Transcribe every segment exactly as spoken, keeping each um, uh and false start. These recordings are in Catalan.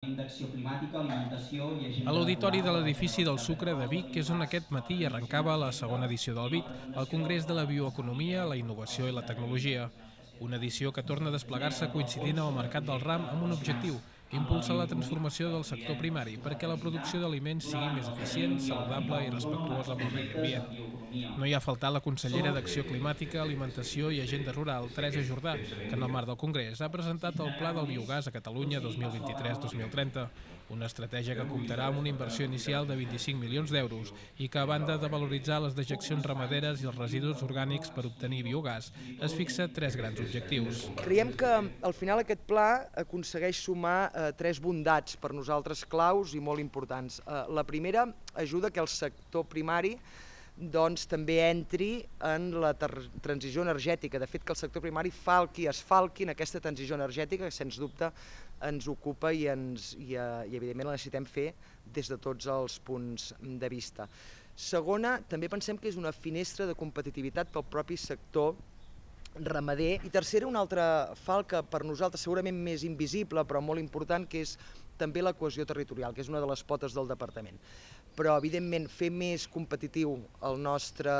Departament d'Acció Climàtica, Alimentació i Agenda A l'auditori de Rural l'edifici del de Sucre de Vic, que és on aquest matí arrencava la segona edició del B I T, el Congrés de la Bioeconomia, la Innovació i la Tecnologia. Una edició que torna a desplegar-se coincidint amb el Mercat del Ram amb un objectiu: impulsar la transformació del sector primari perquè la producció d'aliments sigui més eficient, saludable i respectuosa amb el medi ambient. No hi ha faltat la consellera d'Acció Climàtica, Alimentació i Agenda Rural, Teresa Jordà, que en el marc del Congrés ha presentat el Pla del Biogàs a Catalunya dos mil vint-i-tres dos mil trenta, una estratègia que comptarà amb una inversió inicial de vint-i-cinc milions d'euros i que, a banda de valoritzar les dejeccions ramaderes i els residus orgànics per obtenir biogàs, es fixa tres grans objectius. Creiem que al final aquest pla aconsegueix sumar eh, tres bondats per nosaltres claus i molt importants. Eh, la primera ajuda que el sector primari doncs, també entri en la transició energètica. De fet, que el sector primari falqui, es falqui en aquesta transició energètica que, sens dubte, ens ocupa i, ens, i, i evidentment la necessitem fer des de tots els punts de vista. Segona, també pensem que és una finestra de competitivitat pel propi sector ramader. I tercera, una altra falca per nosaltres segurament més invisible però molt important, que és també la cohesió territorial, que és una de les potes del departament. Però, evidentment, fer més competitiu el nostre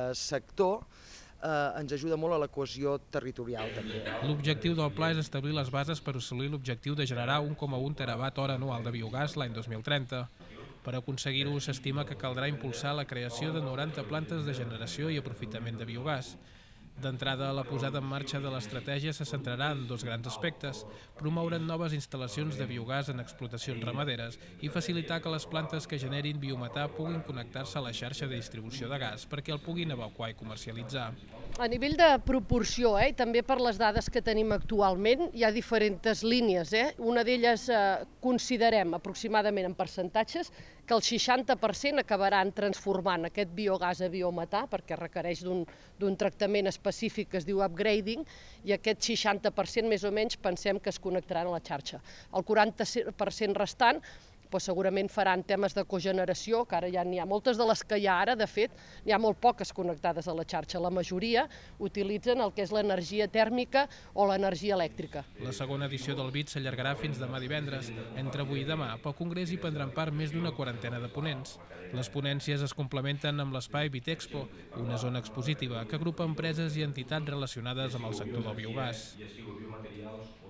sector eh, ens ajuda molt a la cohesió territorial, també. L'objectiu del pla és establir les bases per assolir l'objectiu de generar un coma un terawatt hora anual de biogàs l'any dos mil trenta. Per aconseguir-ho, s'estima que caldrà impulsar la creació de noranta plantes de generació i aprofitament de biogàs. D'entrada, la posada en marxa de l'estratègia se centrarà en dos grans aspectes: promoure noves instal·lacions de biogàs en explotacions ramaderes i facilitar que les plantes que generin biometà puguin connectar-se a la xarxa de distribució de gas perquè el puguin evacuar i comercialitzar. A nivell de proporció, eh, també per les dades que tenim actualment, hi ha diferents línies. Eh? Una d'elles eh, considerem aproximadament en percentatges que el seixanta per cent acabaran transformant aquest biogàs a biometà perquè requereix d'un tractament específic que es diu upgrading, i aquest seixanta per cent més o menys pensem que es connectaran a la xarxa. El quaranta per cent restant doncs segurament faran temes de cogeneració, que ara ja n'hi ha moltes de les que hi ha ara, de fet, n'hi ha molt poques connectades a la xarxa. La majoria utilitzen el que és l'energia tèrmica o l'energia elèctrica. La segona edició del B I T s'allargarà fins demà divendres. Entre avui i demà, pel Congrés hi prendran part més d'una quarantena de ponents. Les ponències es complementen amb l'espai Bitexpo, una zona expositiva que agrupa empreses i entitats relacionades amb el sector del biogàs.